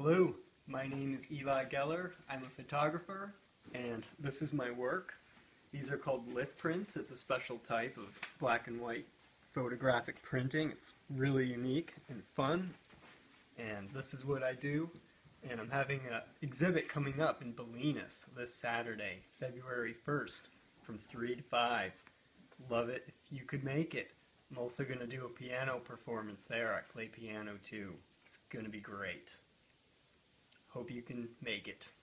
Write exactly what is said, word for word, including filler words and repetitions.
Hello, my name is Eli Geller. I'm a photographer, and this is my work. These are called lith prints. It's a special type of black and white photographic printing. It's really unique and fun, and this is what I do. And I'm having an exhibit coming up in Bolinas this Saturday, February first, from three to five. Love it if you could make it. I'm also going to do a piano performance there. I play piano too. It's going to be great. Hope you can make it.